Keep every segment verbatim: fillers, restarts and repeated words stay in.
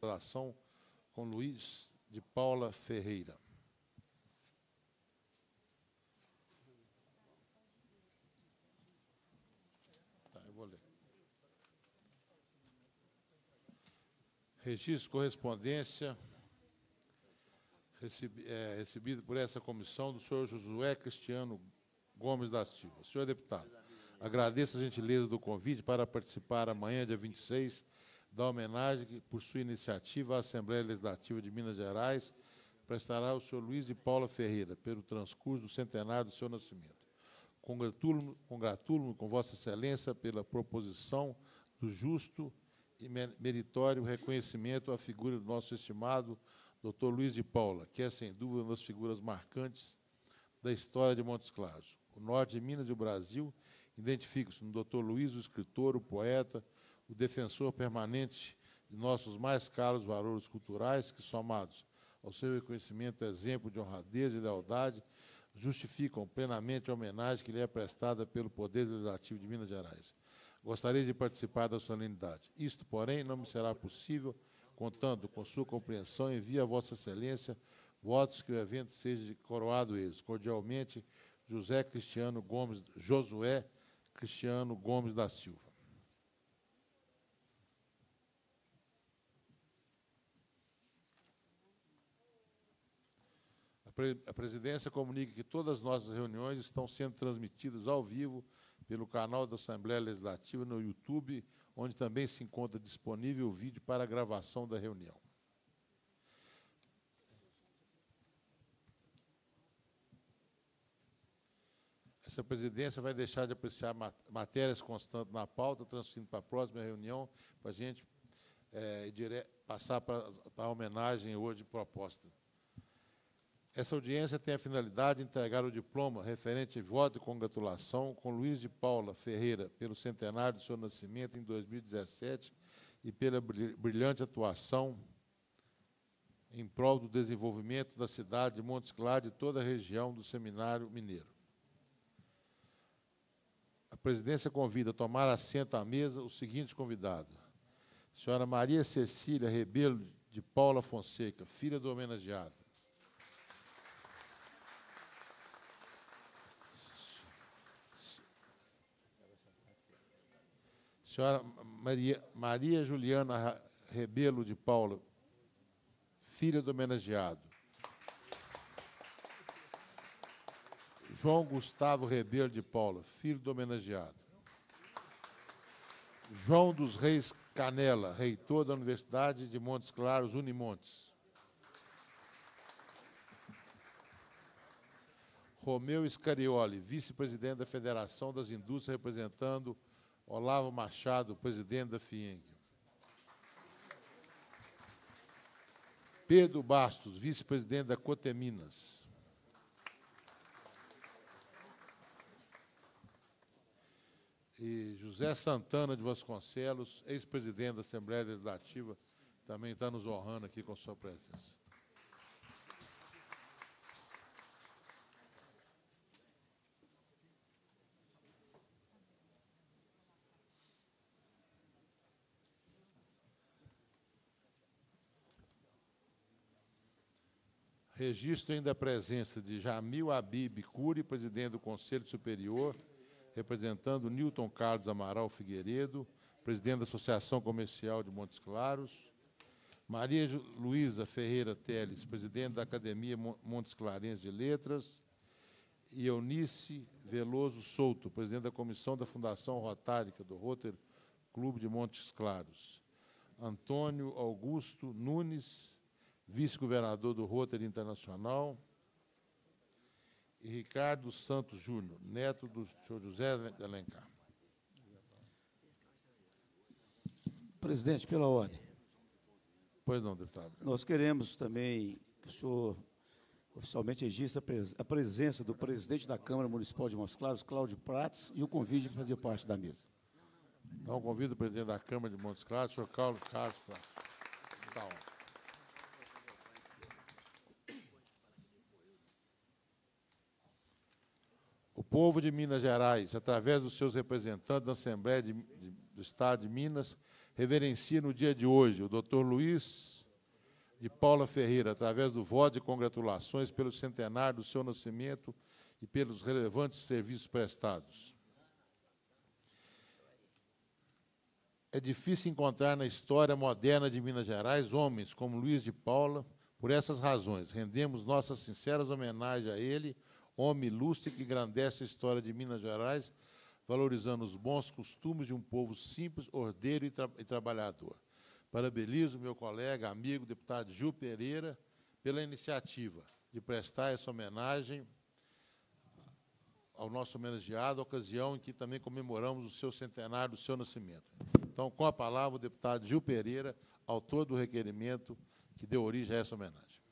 relação com Luiz de Paula Ferreira. Tá, eu vou ler. Registro de correspondência recebi, é, recebido por essa comissão do senhor Josué Cristiano Gomes da Silva. Senhor deputado, agradeço a gentileza do convite para participar amanhã, dia vinte e seis, da homenagem que, por sua iniciativa, à Assembleia Legislativa de Minas Gerais prestará ao senhor Luiz de Paula Ferreira, pelo transcurso do centenário do seu nascimento. Congratulo-me congratulo com Vossa Excelência pela proposição do justo e meritório reconhecimento à figura do nosso estimado doutor Luiz de Paula, que é, sem dúvida, uma das figuras marcantes da história de Montes Claros. O norte de Minas e o Brasil identificam-se no doutor Luiz, o escritor, o poeta, o defensor permanente de nossos mais caros valores culturais, que, somados ao seu reconhecimento, exemplo de honradez e lealdade, justificam plenamente a homenagem que lhe é prestada pelo Poder Legislativo de Minas Gerais. Gostaria de participar da solenidade. Isto, porém, não me será possível, contando com sua compreensão, envio a Vossa Excelência votos que o evento seja de coroado êxito. Cordialmente, José Cristiano Gomes, Josué Cristiano Gomes da Silva. A presidência comunica que todas as nossas reuniões estão sendo transmitidas ao vivo pelo canal da Assembleia Legislativa no YouTube, onde também se encontra disponível o vídeo para a gravação da reunião. Essa presidência vai deixar de apreciar matérias constantes na pauta, transferindo para a próxima reunião, para a gente é, dire... passar para a homenagem hoje proposta. Essa audiência tem a finalidade de entregar o diploma referente de voto de congratulação com Luiz de Paula Ferreira pelo centenário do seu nascimento em dois mil e dezessete e pela brilhante atuação em prol do desenvolvimento da cidade de Montes Claros e de toda a região do Seminário Mineiro. A presidência convida a tomar assento à mesa os seguintes convidados. Senhora Maria Cecília Rebelo de Paula Fonseca, filha do homenageado. Senhora Maria, Maria Juliana Rebelo de Paula, filha do homenageado. João Gustavo Rebelo de Paula, filho do homenageado. João dos Reis Canela, reitor da Universidade de Montes Claros, Unimontes. Romeu Scarioli, vice-presidente da Federação das Indústrias, representando Olavo Machado, presidente da FIENG. Pedro Bastos, vice-presidente da Coteminas. E José Santana de Vasconcelos, ex-presidente da Assembleia Legislativa, também está nos honrando aqui com sua presença. Registro ainda a presença de Jamil Habib Cury, presidente do Conselho Superior, representando Newton Carlos Amaral Figueiredo, presidente da Associação Comercial de Montes Claros, Maria Luísa Ferreira Teles, presidente da Academia Montes Clarense de Letras, e Eunice Veloso Souto, presidente da Comissão da Fundação Rotárica do Rotary Clube de Montes Claros, Antônio Augusto Nunes, vice-governador do Rotary Internacional, e Ricardo Santos Júnior, neto do senhor José de Alencar. Presidente, pela ordem. Pois não, deputado. Nós queremos também que o senhor oficialmente registre a presença do presidente da Câmara Municipal de Montes Claros, Cláudio Prats, e o convite de fazer parte da mesa. Então, convido o presidente da Câmara de Montes Claros, o senhor Carlos Carlos Prats. Tá bom. O povo de Minas Gerais, através dos seus representantes da Assembleia de, de, do Estado de Minas, reverencia no dia de hoje o doutor Luiz de Paula Ferreira, através do voto de congratulações pelo centenário do seu nascimento e pelos relevantes serviços prestados. É difícil encontrar na história moderna de Minas Gerais homens como Luiz de Paula. Por essas razões, rendemos nossas sinceras homenagens a ele, homem ilustre que engrandece a história de Minas Gerais, valorizando os bons costumes de um povo simples, ordeiro e, tra e trabalhador. Parabenizo meu colega, amigo, deputado Gil Pereira, pela iniciativa de prestar essa homenagem ao nosso homenageado, ocasião em que também comemoramos o seu centenário do seu nascimento. Então, com a palavra, o deputado Gil Pereira, autor do requerimento que deu origem a essa homenagem.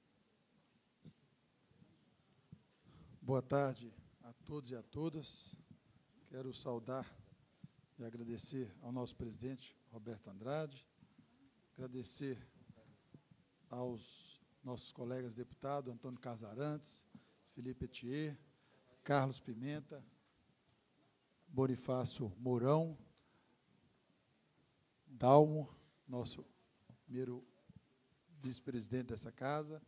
Boa tarde a todos e a todas. Quero saudar e agradecer ao nosso presidente, Roberto Andrade, agradecer aos nossos colegas deputados, Antônio Casarantes, Felipe Etier, Carlos Pimenta, Bonifácio Mourão, Dalmo, nosso primeiro vice-presidente dessa casa,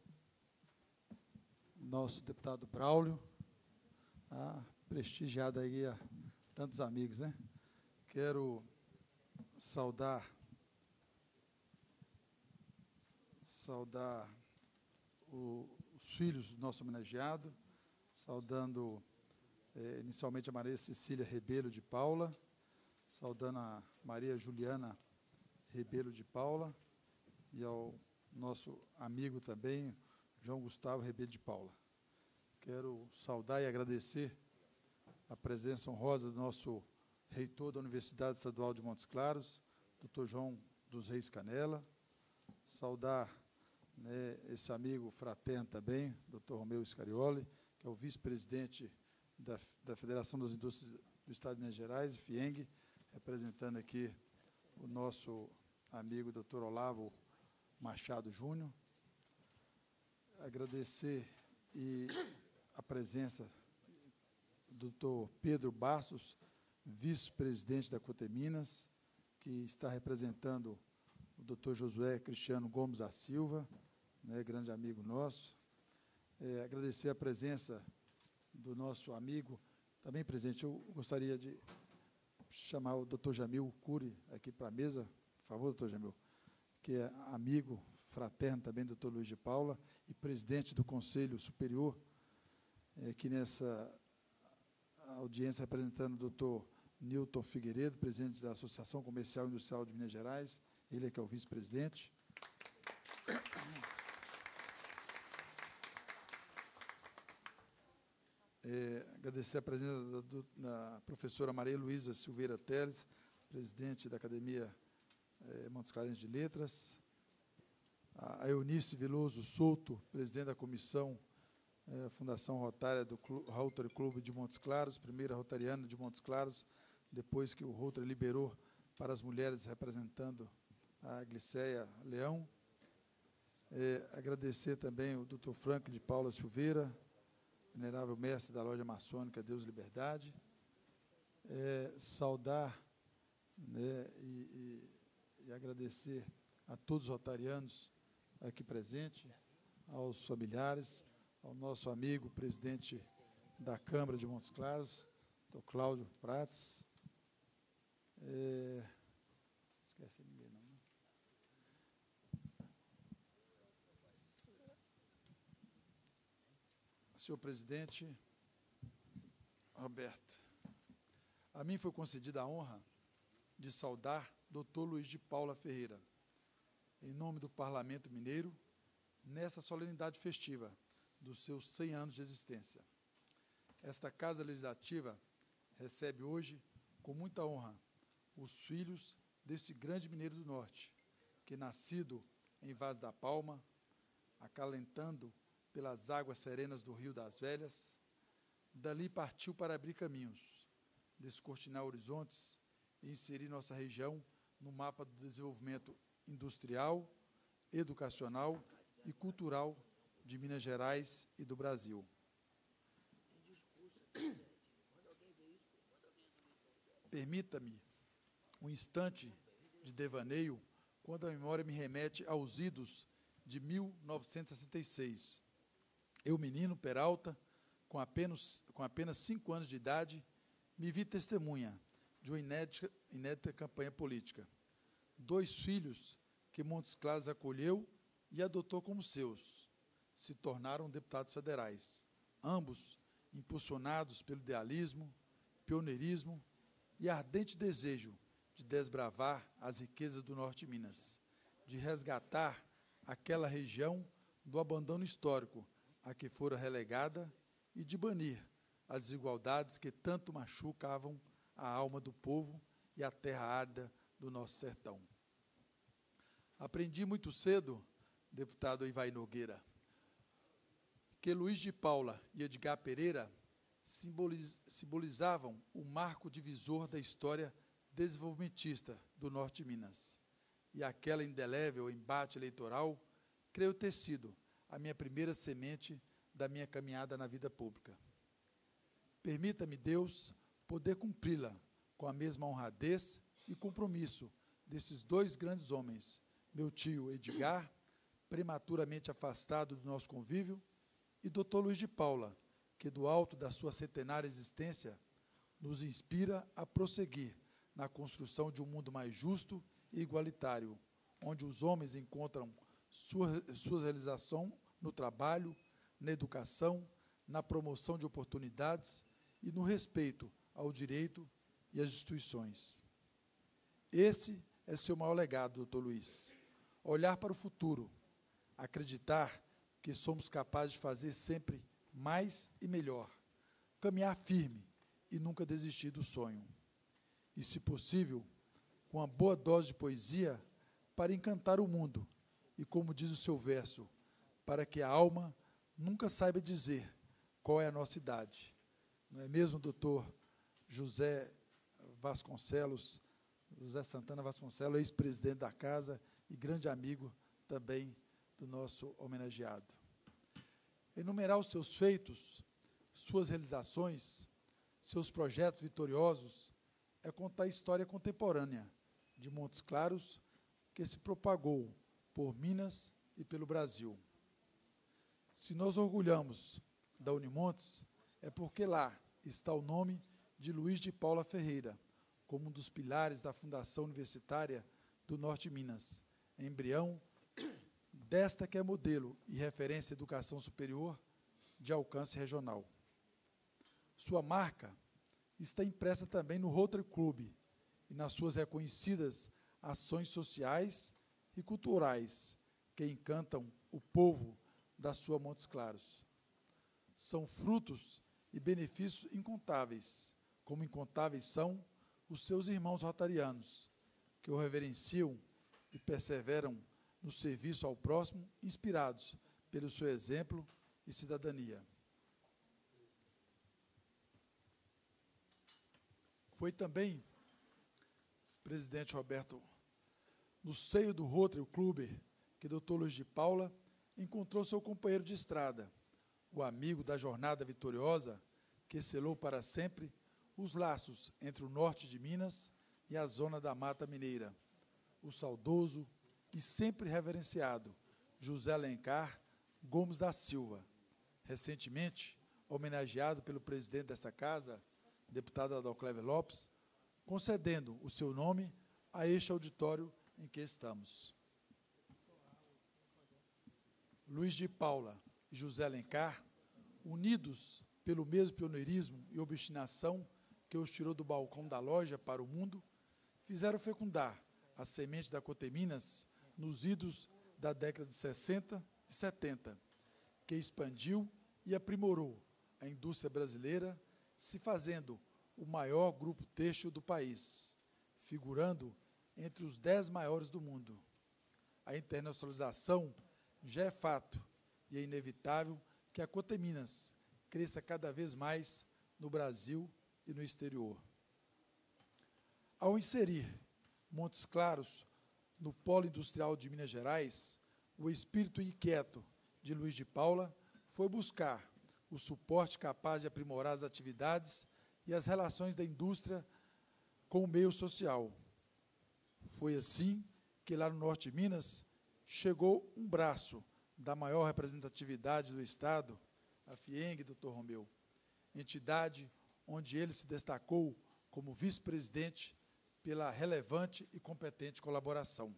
nosso deputado Braulio, ah, prestigiado aí a tantos amigos, né? Quero saudar, saudar o, os filhos do nosso homenageado, saudando eh, inicialmente a Maria Cecília Rebelo de Paula, saudando a Maria Juliana Rebelo de Paula e ao nosso amigo também, João Gustavo Rebelo de Paula. Quero saudar e agradecer a presença honrosa do nosso reitor da Universidade Estadual de Montes Claros, doutor João dos Reis Canela, saudar, né, esse amigo fraterno também, doutor Romeu Scarioli, que é o vice-presidente da, da Federação das Indústrias do Estado de Minas Gerais, FIENG, representando aqui o nosso amigo doutor Olavo Machado Júnior. Agradecer e a presença do doutor Pedro Bastos, vice-presidente da Coteminas, que está representando o doutor Josué Cristiano Gomes da Silva, né, grande amigo nosso. É, agradecer a presença do nosso amigo, também presente, eu gostaria de chamar o doutor Jamil Cury aqui para a mesa, por favor, doutor Jamil, que é amigo, fraterno também do doutor Luiz de Paula, e presidente do Conselho Superior, é, que nessa audiência representando o doutor Nilton Figueiredo, presidente da Associação Comercial e Industrial de Minas Gerais, ele é que é o vice-presidente. É, agradecer a presença da, do, da professora Maria Luísa Silveira Teles, presidente da Academia é, Montes Claros de Letras, a Eunice Veloso Souto, presidente da Comissão é, Fundação Rotária do Clu, Rotary Clube de Montes Claros, primeira rotariana de Montes Claros, depois que o Rotary liberou para as mulheres, representando a Gliceia Leão. É, agradecer também o doutor Frank de Paula Silveira, venerável mestre da loja maçônica Deus Liberdade, é, saudar, né, e, e, e agradecer a todos os rotarianos aqui presentes, aos familiares, ao nosso amigo, presidente da Câmara de Montes Claros, doutor Cláudio Prates. É, não esquece ninguém, não. Senhor presidente, Roberto, a mim foi concedida a honra de saudar doutor Luiz de Paula Ferreira, em nome do Parlamento Mineiro, nessa solenidade festiva dos seus cem anos de existência. Esta Casa Legislativa recebe hoje, com muita honra, os filhos desse grande mineiro do Norte, que, nascido em Vaz da Palma, acalentando pelas águas serenas do Rio das Velhas, dali partiu para abrir caminhos, descortinar horizontes e inserir nossa região no mapa do desenvolvimento industrial, educacional e cultural de Minas Gerais e do Brasil. Permita-me um instante de devaneio quando a memória me remete aos idos de mil novecentos e sessenta e seis. Eu, menino, Peralta, com apenas, com apenas cinco anos de idade, me vi testemunha de uma inédita, inédita campanha política. Dois filhos que Montes Claros acolheu e adotou como seus se tornaram deputados federais, ambos impulsionados pelo idealismo, pioneirismo e ardente desejo de desbravar as riquezas do Norte de Minas, de resgatar aquela região do abandono histórico a que fora relegada e de banir as desigualdades que tanto machucavam a alma do povo e a terra árida do nosso sertão. Aprendi muito cedo, deputado Ivaí Nogueira, que Luiz de Paula e Edgar Pereira simboliz, simbolizavam o marco divisor da história desenvolvimentista do Norte de Minas. E aquela indelével embate eleitoral, creio ter sido a minha primeira semente da minha caminhada na vida pública. Permita-me, Deus, poder cumpri-la com a mesma honradez e compromisso desses dois grandes homens, meu tio Edgar, prematuramente afastado do nosso convívio, e doutor Luiz de Paula, que do alto da sua centenária existência nos inspira a prosseguir na construção de um mundo mais justo e igualitário, onde os homens encontram sua, sua realização no trabalho, na educação, na promoção de oportunidades e no respeito ao direito e às instituições. Esse é seu maior legado, doutor Luiz. Olhar para o futuro, acreditar que somos capazes de fazer sempre mais e melhor, caminhar firme e nunca desistir do sonho. E, se possível, com uma boa dose de poesia para encantar o mundo e, como diz o seu verso, para que a alma nunca saiba dizer qual é a nossa idade. Não é mesmo, doutor José Vasconcelos, José Santana Vasconcelos, ex-presidente da casa e grande amigo também do nosso homenageado. Enumerar os seus feitos, suas realizações, seus projetos vitoriosos, é contar a história contemporânea de Montes Claros, que se propagou por Minas e pelo Brasil. Se nós orgulhamos da Unimontes, é porque lá está o nome de Luiz de Paula Ferreira, como um dos pilares da Fundação Universitária do Norte de Minas, embrião desta que é modelo e referência à educação superior de alcance regional. Sua marca está impressa também no Rotary Club e nas suas reconhecidas ações sociais e culturais que encantam o povo da sua Montes Claros. São frutos e benefícios incontáveis, como incontáveis são os seus irmãos rotarianos, que o reverenciam e perseveram no serviço ao próximo, inspirados pelo seu exemplo e cidadania. Foi também, presidente Roberto, no seio do Rotary Club, que doutor Luiz de Paula encontrou seu companheiro de estrada, o amigo da jornada vitoriosa, que selou para sempre os laços entre o norte de Minas e a zona da Mata Mineira, o saudoso e sempre reverenciado José Alencar Gomes da Silva, recentemente homenageado pelo presidente desta casa, deputado Adalcléver Lopes, concedendo o seu nome a este auditório em que estamos. Luiz de Paula e José Alencar, unidos pelo mesmo pioneirismo e obstinação que os tirou do balcão da loja para o mundo, fizeram fecundar a semente da Coteminas nos idos da década de sessenta e setenta, que expandiu e aprimorou a indústria brasileira, se fazendo o maior grupo têxtil do país, figurando entre os dez maiores do mundo. A internacionalização já é fato e é inevitável que a Coteminas cresça cada vez mais no Brasil e no exterior. Ao inserir Montes Claros no polo industrial de Minas Gerais, o espírito inquieto de Luiz de Paula foi buscar o suporte capaz de aprimorar as atividades e as relações da indústria com o meio social. Foi assim que, lá no norte de Minas, chegou um braço da maior representatividade do Estado, a FIENG, doutor Romeu, entidade onde ele se destacou como vice-presidente pela relevante e competente colaboração.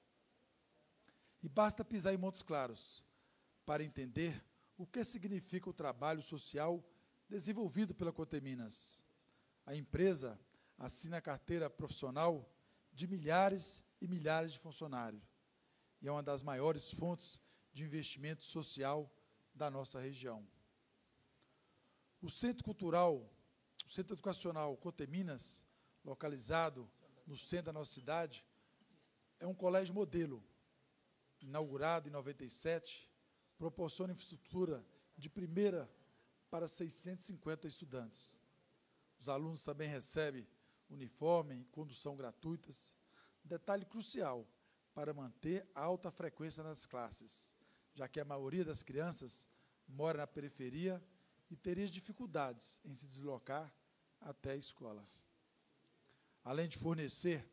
E basta pisar em Montes Claros para entender o que significa o trabalho social desenvolvido pela Coteminas. A empresa assina a carteira profissional de milhares e milhares de funcionários e é uma das maiores fontes de investimento social da nossa região. O Centro Cultural, o Centro Educacional Coteminas, localizado no centro da nossa cidade, é um colégio modelo, inaugurado em noventa e sete, proporciona infraestrutura de primeira para seiscentos e cinquenta estudantes. Os alunos também recebem uniforme e condução gratuitas, detalhe crucial para manter a alta frequência nas classes, já que a maioria das crianças mora na periferia e teria dificuldades em se deslocar até a escola. Além de fornecer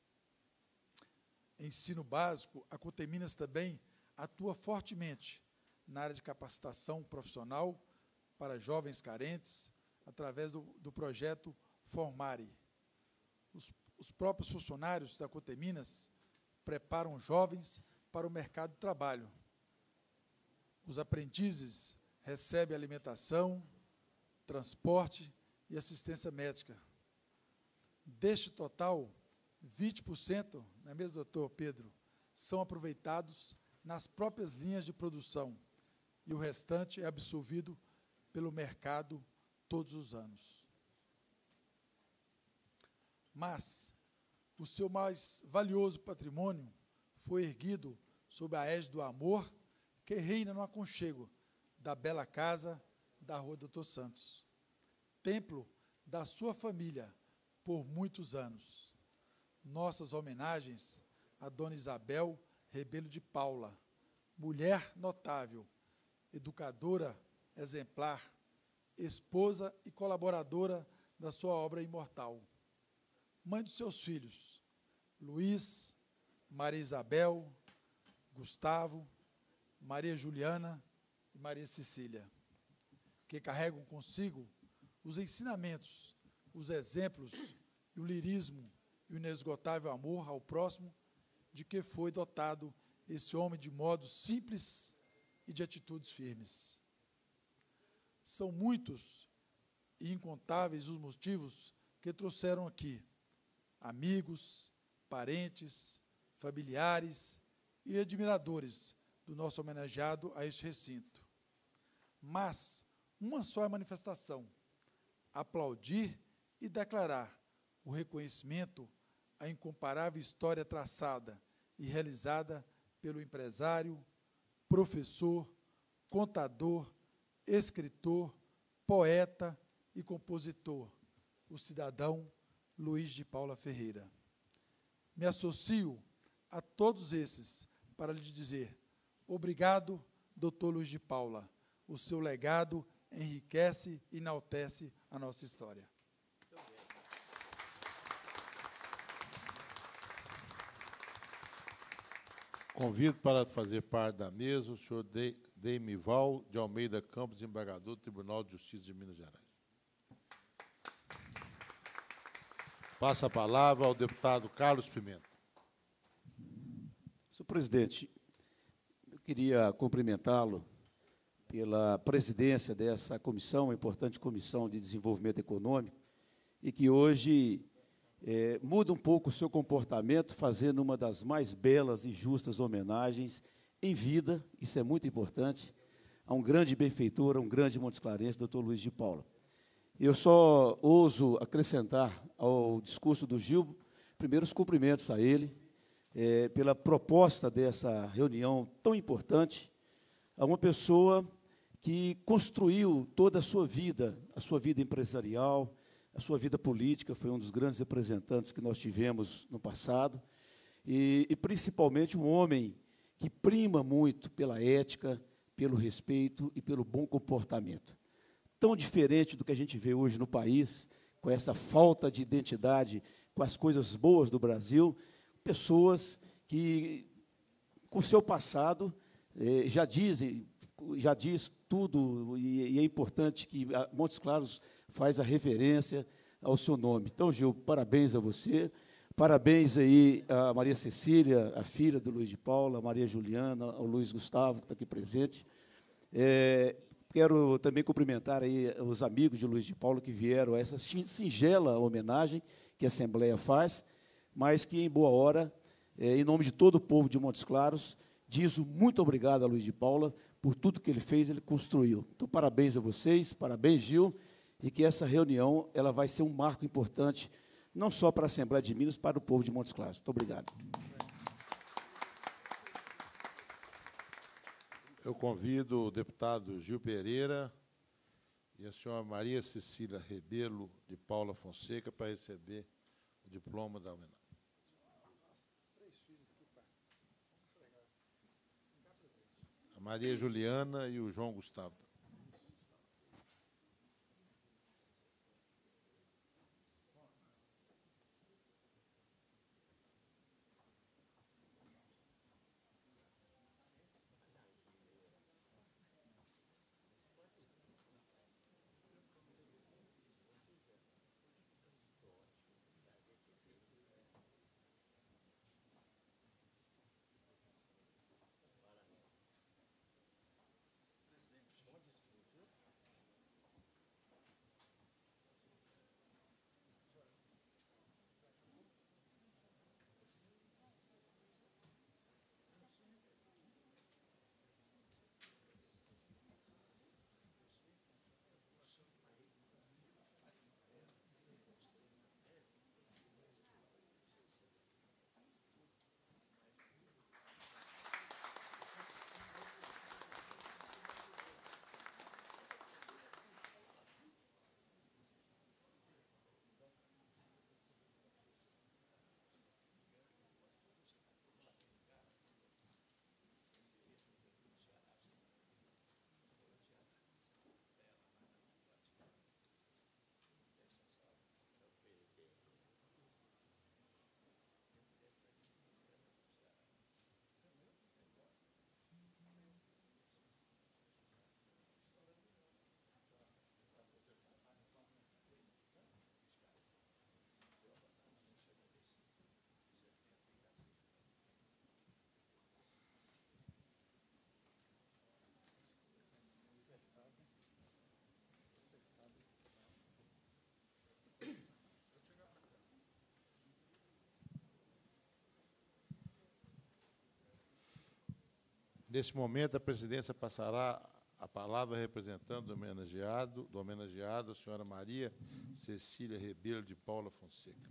ensino básico, a Coteminas também atua fortemente na área de capacitação profissional para jovens carentes, através do, do projeto Formare. Os, os próprios funcionários da Coteminas preparam jovens para o mercado de trabalho. Os aprendizes recebem alimentação, transporte e assistência médica. Deste total, vinte por cento, não é mesmo, doutor Pedro, são aproveitados nas próprias linhas de produção e o restante é absorvido pelo mercado todos os anos. Mas o seu mais valioso patrimônio foi erguido sob a égide do amor que reina no aconchego da bela casa da Rua Doutor Santos, templo da sua família por muitos anos. Nossas homenagens a Dona Isabel Rebelo de Paula, mulher notável, educadora exemplar, esposa e colaboradora da sua obra imortal. Mãe dos seus filhos, Luiz, Maria Isabel, Gustavo, Maria Juliana e Maria Cecília, que carregam consigo os ensinamentos, os exemplos e o lirismo e o inesgotável amor ao próximo de que foi dotado esse homem de modos simples e de atitudes firmes. São muitos e incontáveis os motivos que trouxeram aqui amigos, parentes, familiares e admiradores do nosso homenageado a este recinto. Mas uma só é a manifestação: aplaudir e declarar o reconhecimento à incomparável história traçada e realizada pelo empresário, professor, contador, escritor, poeta e compositor, o cidadão Luiz de Paula Ferreira. Me associo a todos esses para lhe dizer: obrigado, doutor Luiz de Paula. O seu legado enriquece e enaltece a nossa história. Convido para fazer parte da mesa o senhor Deimival de Almeida Campos, desembargador do Tribunal de Justiça de Minas Gerais. Passa a palavra ao deputado Carlos Pimenta. Senhor presidente, eu queria cumprimentá-lo pela presidência dessa comissão, uma importante comissão de desenvolvimento econômico, e que hoje é, muda um pouco o seu comportamento, fazendo uma das mais belas e justas homenagens em vida, isso é muito importante, a um grande benfeitor, a um grande montesclarense, doutor Luiz de Paula. Eu só ouso acrescentar ao discurso do Gil, primeiro os cumprimentos a ele, é, pela proposta dessa reunião tão importante, a uma pessoa que construiu toda a sua vida, a sua vida empresarial, a sua vida política, foi um dos grandes representantes que nós tivemos no passado, e, e principalmente um homem que prima muito pela ética, pelo respeito e pelo bom comportamento. Tão diferente do que a gente vê hoje no país, com essa falta de identidade com as coisas boas do Brasil, pessoas que com o seu passado, eh, já dizem, já diz tudo, e, e é importante que a Montes Claros faz a referência ao seu nome. Então, Gil, parabéns a você, parabéns aí a Maria Cecília, a filha do Luiz de Paula, a Maria Juliana, ao Luiz Gustavo, que está aqui presente. É, quero também cumprimentar aí os amigos de Luiz de Paula que vieram a essa singela homenagem que a Assembleia faz, mas que, em boa hora, é, em nome de todo o povo de Montes Claros, diz o muito obrigado a Luiz de Paula por tudo que ele fez, ele construiu. Então, parabéns a vocês, parabéns, Gil, e que essa reunião ela vai ser um marco importante, não só para a Assembleia de Minas, para o povo de Montes Claros. Muito obrigado. Eu convido o deputado Gil Pereira e a senhora Maria Cecília Rebelo de Paula Fonseca para receber o diploma da homenagem. A Maria Juliana e o João Gustavo. Nesse momento, a presidência passará a palavra representando o homenageado, do homenageado, a senhora Maria Cecília Rebelo de Paula Fonseca.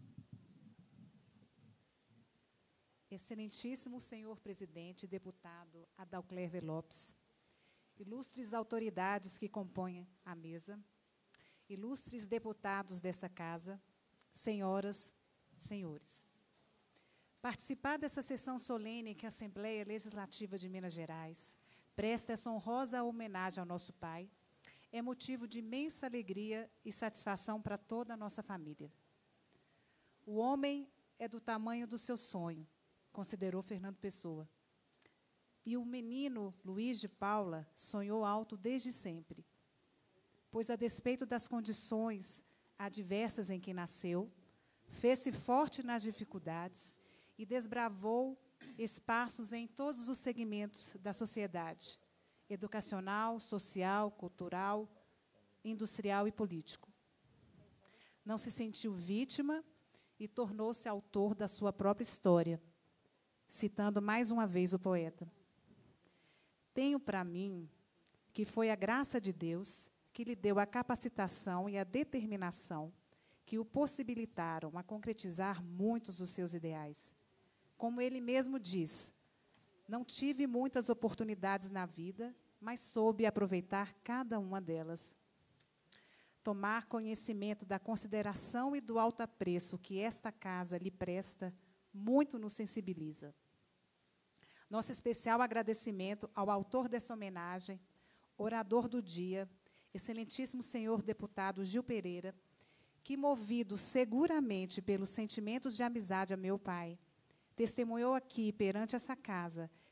Excelentíssimo senhor presidente, deputado Adalcléver Lopes, ilustres autoridades que compõem a mesa, ilustres deputados dessa casa, senhoras, senhores. Participar dessa sessão solene que a Assembleia Legislativa de Minas Gerais presta essa honrosa homenagem ao nosso pai é motivo de imensa alegria e satisfação para toda a nossa família. O homem é do tamanho do seu sonho, considerou Fernando Pessoa. E o menino Luiz de Paula sonhou alto desde sempre, pois, a despeito das condições adversas em que nasceu, fez-se forte nas dificuldades e desbravou espaços em todos os segmentos da sociedade, educacional, social, cultural, industrial e político. Não se sentiu vítima e tornou-se autor da sua própria história, citando mais uma vez o poeta. Tenho para mim que foi a graça de Deus que lhe deu a capacitação e a determinação que o possibilitaram a concretizar muitos dos seus ideais. Como ele mesmo diz, não tive muitas oportunidades na vida, mas soube aproveitar cada uma delas. Tomar conhecimento da consideração e do alto apreço que esta casa lhe presta, muito nos sensibiliza. Nosso especial agradecimento ao autor dessa homenagem, orador do dia, excelentíssimo senhor deputado Gil Pereira, que, movido seguramente pelos sentimentos de amizade a meu pai, testemunhou aqui, perante essa casa,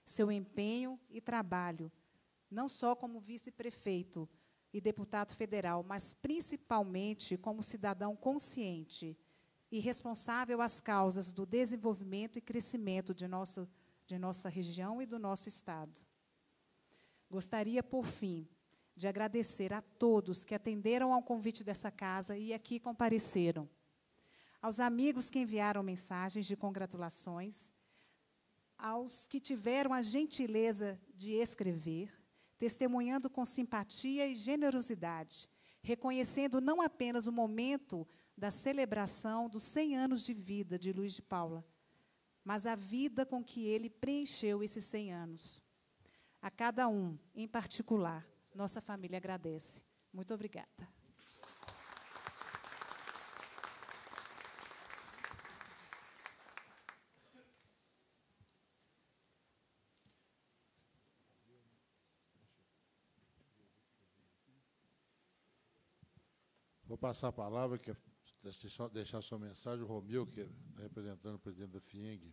seu empenho e trabalho, não só como vice-prefeito e deputado federal, mas principalmente como cidadão consciente e responsável às causas do desenvolvimento e crescimento de nossa, de nossa região e do nosso Estado. Gostaria, por fim, de agradecer a todos que atenderam ao convite dessa casa e aqui compareceram, aos amigos que enviaram mensagens de congratulações, aos que tiveram a gentileza de escrever, testemunhando com simpatia e generosidade, reconhecendo não apenas o momento da celebração dos cem anos de vida de Luiz de Paula, mas a vida com que ele preencheu esses cem anos. A cada um, em particular, nossa família agradece. Muito obrigada. Vou passar a palavra, que é deixar, deixar sua mensagem, o Romeu, que está representando o presidente da FIENG.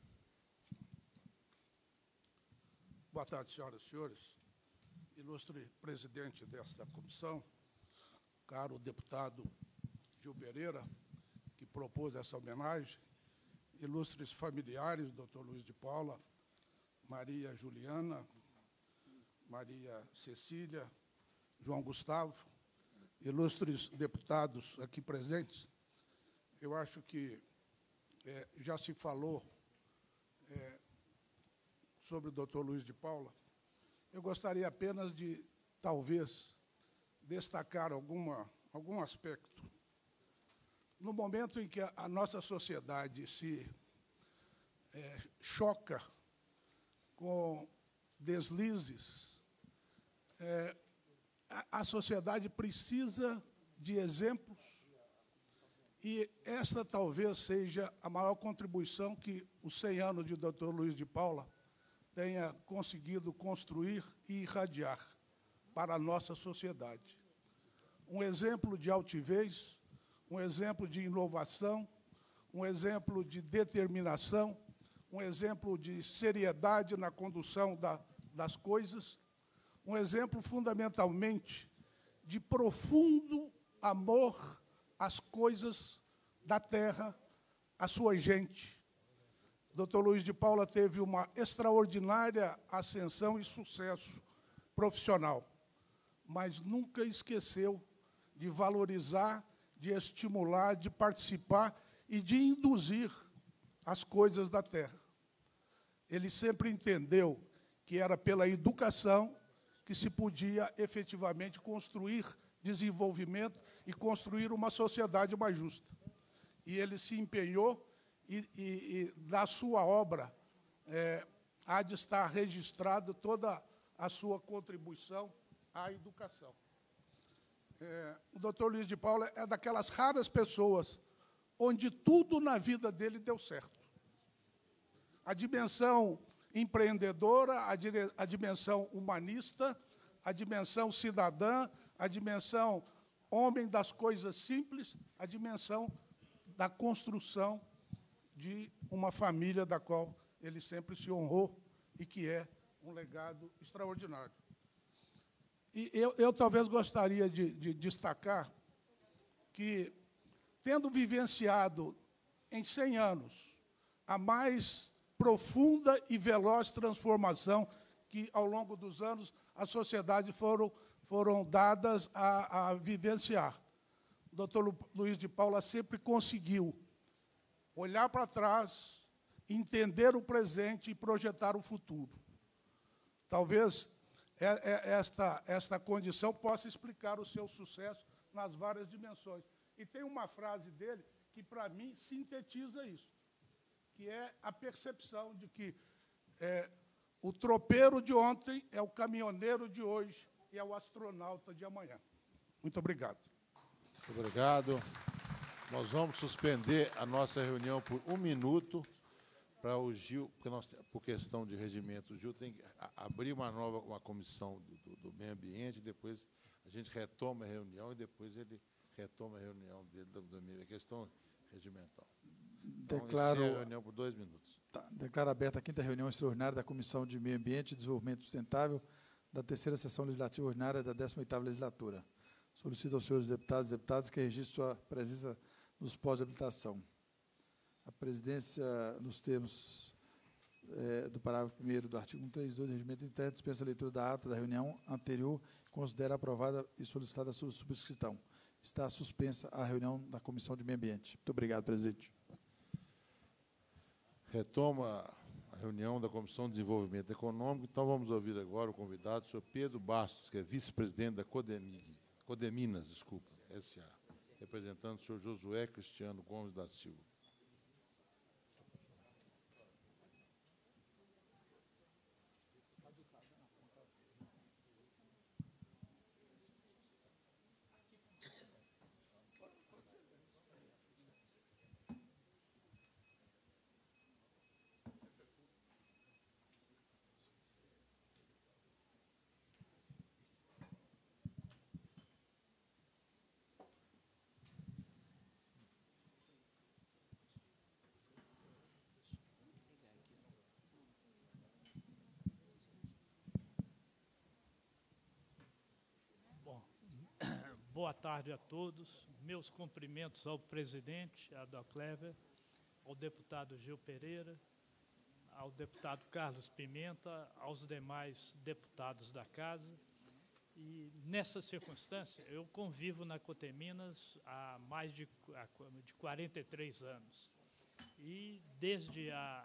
Boa tarde, senhoras e senhores. Ilustre presidente desta comissão, caro deputado Gil Pereira, que propôs essa homenagem, ilustres familiares, doutor Luiz de Paula, Maria Juliana, Maria Cecília, João Gustavo, ilustres deputados aqui presentes, eu acho que é, já se falou é, sobre o doutor Luiz de Paula. Eu gostaria apenas de, talvez, destacar alguma, algum aspecto. No momento em que a, a nossa sociedade se é, choca com deslizes, é, a, a sociedade precisa de exemplos, e essa talvez seja a maior contribuição que os cem anos de doutor Luiz de Paula tenha conseguido construir e irradiar para a nossa sociedade. Um exemplo de altivez, um exemplo de inovação, um exemplo de determinação, um exemplo de seriedade na condução da, das coisas, um exemplo, fundamentalmente, de profundo amor às coisas da terra, à sua gente. doutor Luiz de Paula teve uma extraordinária ascensão e sucesso profissional, mas nunca esqueceu de valorizar, de estimular, de participar e de induzir as coisas da terra. Ele sempre entendeu que era pela educação que se podia efetivamente construir desenvolvimento e construir uma sociedade mais justa. E ele se empenhou e, e, e da sua obra é, há de estar registrado toda a sua contribuição à educação. É, o doutor Luiz de Paula é daquelas raras pessoas onde tudo na vida dele deu certo. A dimensão empreendedora, a, dire, a dimensão humanista, a dimensão cidadã, a dimensão homem das coisas simples, a dimensão da construção de uma família da qual ele sempre se honrou e que é um legado extraordinário. E eu, eu talvez gostaria de, de destacar que, tendo vivenciado em cem anos a mais profunda e veloz transformação que, ao longo dos anos, a sociedade foram, foram dadas a, a vivenciar, o doutor Luiz de Paula sempre conseguiu olhar para trás, entender o presente e projetar o futuro. Talvez esta, esta condição possa explicar o seu sucesso nas várias dimensões. E tem uma frase dele que, para mim, sintetiza isso, que é a percepção de que é, o tropeiro de ontem é o caminhoneiro de hoje e é o astronauta de amanhã. Muito obrigado. Muito obrigado. Nós vamos suspender a nossa reunião por um minuto para o Gil, porque nós, por questão de regimento, o Gil tem que abrir uma nova uma comissão do, do, do meio ambiente, depois a gente retoma a reunião e depois ele retoma a reunião dele do, do meio, a questão regimental. Então, Declaro encerra a reunião por dois minutos. Tá, declaro aberta a quinta reunião extraordinária da Comissão de Meio Ambiente e Desenvolvimento Sustentável da terceira sessão legislativa ordinária da décima oitava legislatura. Solicito aos senhores deputados e deputadas que registrem sua presença nos pós-habilitação. A presidência, nos termos é, do parágrafo primeiro do artigo cento e trinta e dois do Regimento Interno, dispensa a leitura da ata da reunião anterior e considera aprovada e solicitada a sua subscrição. Está suspensa a reunião da Comissão de Meio Ambiente. Muito obrigado, presidente. Retoma a reunião da Comissão de Desenvolvimento Econômico. Então, vamos ouvir agora o convidado, o senhor Pedro Bastos, que é vice-presidente da Codemi, Codeminas, desculpa, S A, representando o senhor Josué Cristiano Gomes da Silva. Boa tarde a todos. Meus cumprimentos ao presidente, a da Clever, ao deputado Gil Pereira, ao deputado Carlos Pimenta, aos demais deputados da casa. E, nessa circunstância, eu convivo na Codeminas há mais de, de quarenta e três anos. E, desde a,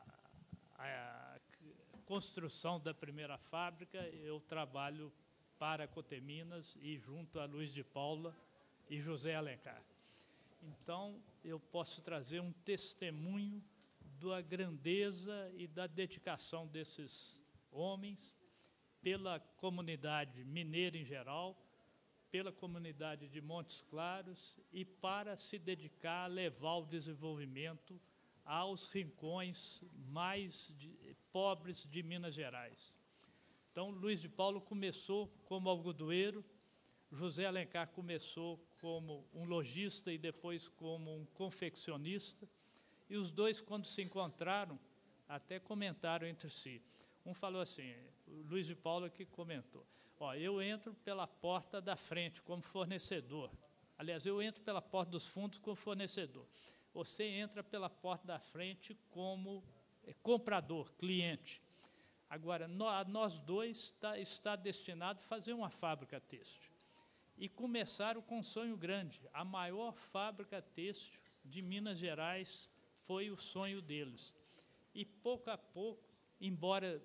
a construção da primeira fábrica, eu trabalho para a Codeminas e junto a Luiz de Paula e José Alencar. Então, eu posso trazer um testemunho da grandeza e da dedicação desses homens pela comunidade mineira em geral, pela comunidade de Montes Claros e para se dedicar a levar o desenvolvimento aos rincões mais de, pobres de Minas Gerais. Então, Luiz de Paulo começou como algodoeiro, José Alencar começou como um lojista e depois como um confeccionista, e os dois, quando se encontraram, até comentaram entre si. Um falou assim, o Luiz de Paulo que comentou, ó, eu entro pela porta da frente como fornecedor, aliás, eu entro pela porta dos fundos como fornecedor, você entra pela porta da frente como é, comprador, cliente. Agora, nós dois está, está destinado a fazer uma fábrica têxtil. E começaram com um sonho grande. A maior fábrica têxtil de Minas Gerais foi o sonho deles. E, pouco a pouco, embora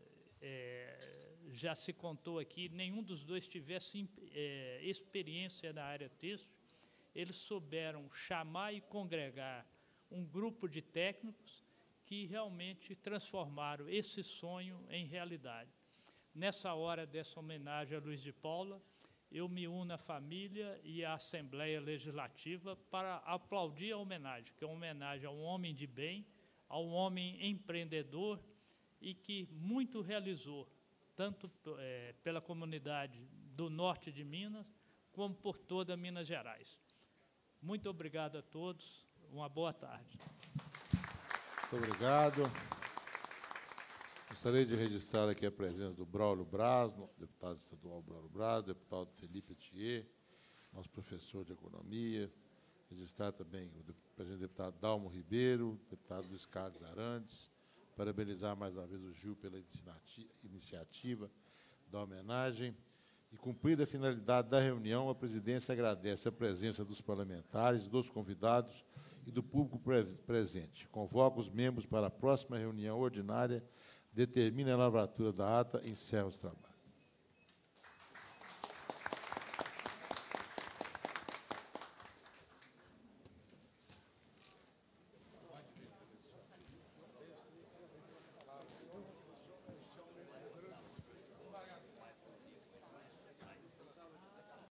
é, já se contou aqui, nenhum dos dois tivesse é, experiência na área têxtil, eles souberam chamar e congregar um grupo de técnicos que realmente transformaram esse sonho em realidade. Nessa hora dessa homenagem a Luiz de Paula, eu me uno à família e à Assembleia Legislativa para aplaudir a homenagem, que é uma homenagem a um homem de bem, a um homem empreendedor e que muito realizou, tanto é, pela comunidade do norte de Minas, como por toda Minas Gerais. Muito obrigado a todos, uma boa tarde. Muito obrigado. Gostaria de registrar aqui a presença do Braulio Braz, deputado estadual Braulio Braz, deputado Felipe Thier, nosso professor de economia. Registrar também o presidente deputado Dalmo Ribeiro, deputado Luiz Carlos Arantes. Parabenizar mais uma vez o Gil pela iniciativa da homenagem. E, cumprida a finalidade da reunião, a presidência agradece a presença dos parlamentares, dos convidados e do público presente. Convoca os membros para a próxima reunião ordinária, determina a lavratura da ata e encerra os trabalhos.